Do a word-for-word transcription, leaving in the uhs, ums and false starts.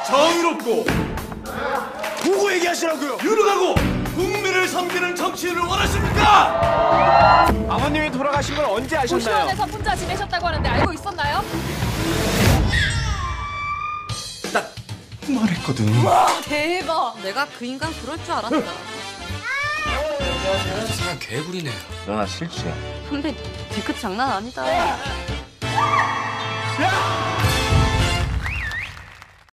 정의롭고 보고 얘기하시라고요. 유능하고 국민을 섬기는 정치인을 원하십니까? 아버님이 돌아가신 걸 언제 아셨나요? 고시원에서 혼자 지내셨다고 하는데 알고 있었나요? 딱 말했거든. 대박. 내가 그 인간 그럴 줄 알았다. 사람 개구리네요. 너나 실치야. 선배 뒤끝 장난 아니다. 야!